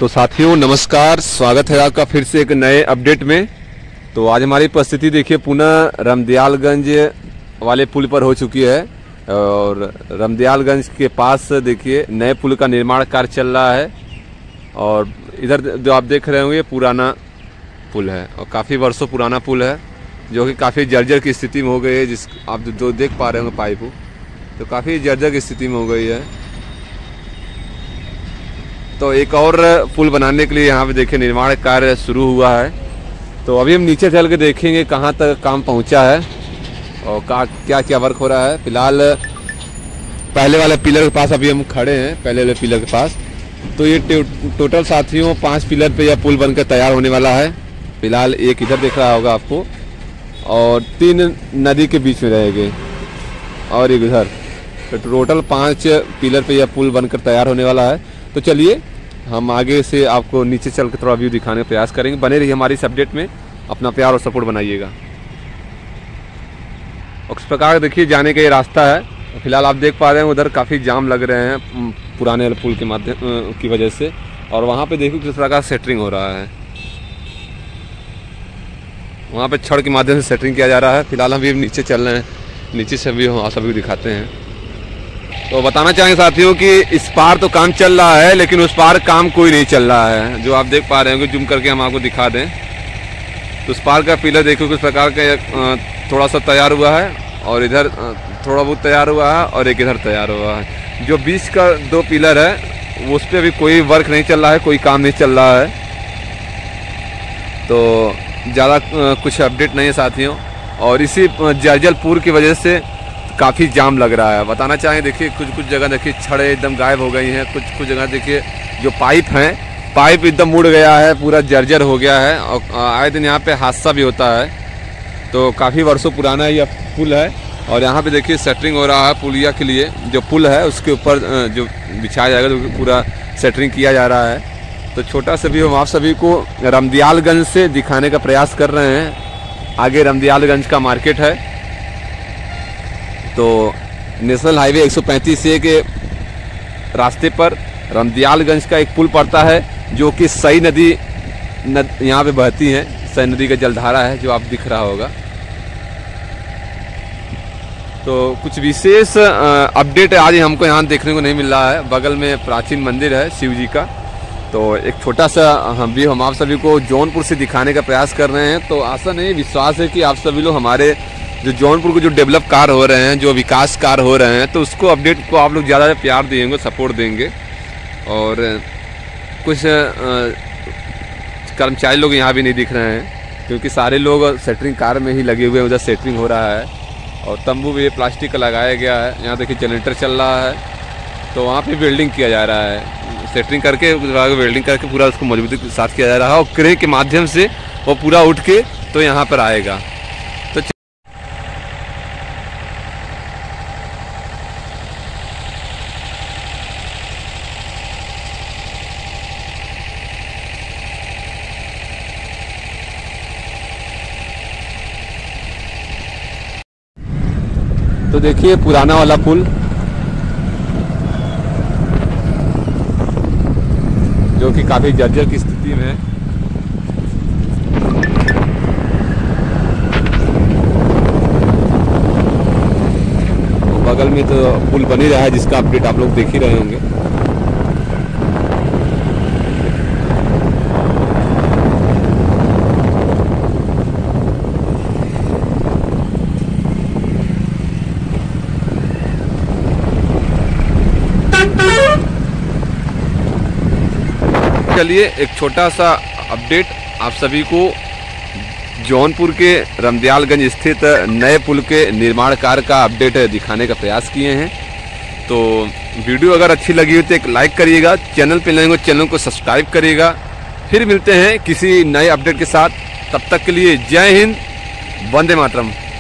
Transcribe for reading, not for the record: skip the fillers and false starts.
तो साथियों नमस्कार, स्वागत है आपका फिर से एक नए अपडेट में। तो आज हमारी उपस्थिति देखिए पुनः रामदयालगंज वाले पुल पर हो चुकी है और रामदयालगंज के पास देखिए नए पुल का निर्माण कार्य चल रहा है। और इधर जो आप देख रहे होंगे पुराना पुल है और काफ़ी वर्षों पुराना पुल है जो कि काफ़ी जर्जर की स्थिति में हो गई है। जिस आप जो देख पा रहे होंगे पाइप तो काफ़ी जर्जर की स्थिति में हो गई है। तो एक और पुल बनाने के लिए यहाँ पे देखिए निर्माण कार्य शुरू हुआ है। तो अभी हम नीचे चल के देखेंगे कहाँ तक काम पहुँचा है और क्या क्या वर्क हो रहा है। फिलहाल पहले वाले पिलर के पास अभी हम खड़े हैं, पहले वाले पिलर के पास। तो ये टोटल साथियों 5 पिलर पे यह पुल बनकर तैयार होने वाला है। फिलहाल एक इधर दिख रहा होगा आपको और 3 नदी के बीच में रहेंगे और एक इधर। तो टोटल 5 पिलर पे यह पुल बनकर तैयार होने वाला है। तो चलिए हम आगे से आपको नीचे चल के थोड़ा व्यू दिखाने का प्रयास करेंगे। बने रहिए हमारी इस अपडेट में, अपना प्यार और सपोर्ट बनाइएगा। और इस प्रकार देखिए जाने का ये रास्ता है। फिलहाल आप देख पा रहे हैं उधर काफ़ी जाम लग रहे हैं पुराने पुल के माध्यम की वजह से। और वहाँ पे देखो किस प्रकार सेटरिंग हो रहा है, वहाँ पे छड़ के माध्यम से सेटरिंग किया जा रहा है। फिलहाल हम भी नीचे चल रहे हैं, नीचे से भी हम सभी दिखाते हैं। तो बताना चाहेंगे साथियों कि इस पार तो काम चल रहा है लेकिन उस पार काम कोई नहीं चल रहा है। जो आप देख पा रहे होंगे, जूम करके हम आपको दिखा दें तो उस पार का पिलर देखो किस प्रकार का थोड़ा सा तैयार हुआ है और इधर थोड़ा बहुत तैयार हुआ है और एक इधर तैयार हुआ है। जो बीच का 2 पिलर है वो उस पर अभी कोई वर्क नहीं चल रहा है, कोई काम नहीं चल रहा है। तो ज़्यादा कुछ अपडेट नहीं है साथियों। और इसी जर्जलपुर की वजह से काफ़ी जाम लग रहा है। बताना चाहें देखिए कुछ जगह देखिए छड़ें एकदम गायब हो गई हैं। कुछ जगह देखिए जो पाइप हैं, पाइप एकदम मुड़ गया है, पूरा जर्जर हो गया है और आए दिन यहाँ पे हादसा भी होता है। तो काफ़ी वर्षों पुराना यह पुल है और यहाँ पे देखिए सेटरिंग हो रहा है पुलिया के लिए। जो पुल है उसके ऊपर जो बिछाया जाएगा तो पूरा सेटरिंग किया जा रहा है। तो छोटा सा भी हम आप सभी को रामदयालगंज से दिखाने का प्रयास कर रहे हैं। आगे रामदयालगंज का मार्केट है। तो नेशनल हाईवे 135A के रास्ते पर रामदयालगंज का एक पुल पड़ता है जो कि सई नदी यहाँ पे बहती है। सई नदी का जलधारा है जो आप दिख रहा होगा। तो कुछ विशेष अपडेट आज हमको यहाँ देखने को नहीं मिल रहा है। बगल में प्राचीन मंदिर है शिव जी का। तो एक छोटा सा हम आप सभी को जौनपुर से दिखाने का प्रयास कर रहे हैं। तो आशा नहीं विश्वास है कि आप सभी लोग हमारे जो जौनपुर को जो डेवलप कार्य हो रहे हैं, जो विकास कार्य हो रहे हैं, तो उसको अपडेट को आप लोग ज़्यादा प्यार देंगे, सपोर्ट देंगे। और कुछ कर्मचारी लोग यहाँ भी नहीं दिख रहे हैं क्योंकि सारे लोग सेटरिंग कार्य में ही लगे हुए हैं। उधर सेटरिंग हो रहा है और तंबू भी प्लास्टिक का लगाया गया है। यहाँ देखिए जनरेटर चल रहा है। तो वहाँ पे वेल्डिंग किया जा रहा है, सेटरिंग करके वेल्डिंग करके पूरा उसको मजबूती के साथ किया जा रहा है और क्रेन के माध्यम से वो पूरा उठ के तो यहाँ पर आएगा। तो देखिए पुराना वाला पुल जो कि काफी जर्जर की स्थिति में है। बगल में तो पुल बन ही रहा है जिसका अपडेट आप लोग देख ही रहे होंगे। चलिए एक छोटा सा अपडेट आप सभी को जौनपुर के रामदयालगंज स्थित नए पुल के निर्माण कार्य का अपडेट दिखाने का प्रयास किए हैं। तो वीडियो अगर अच्छी लगी हो तो एक लाइक करिएगा, चैनल पे नए हो चैनल को सब्सक्राइब करिएगा। फिर मिलते हैं किसी नए अपडेट के साथ। तब तक के लिए जय हिंद, वंदे मातरम।